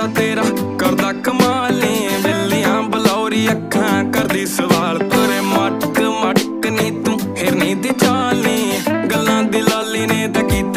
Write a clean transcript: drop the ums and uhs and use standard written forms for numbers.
दा तेरा करदा कमाल नी बिल्लियां बलौरी अखां करदी सवाल तेरे मटक मटक नी तू हिरनी दी चाल नी गल्लां दी लाली ने तां कीती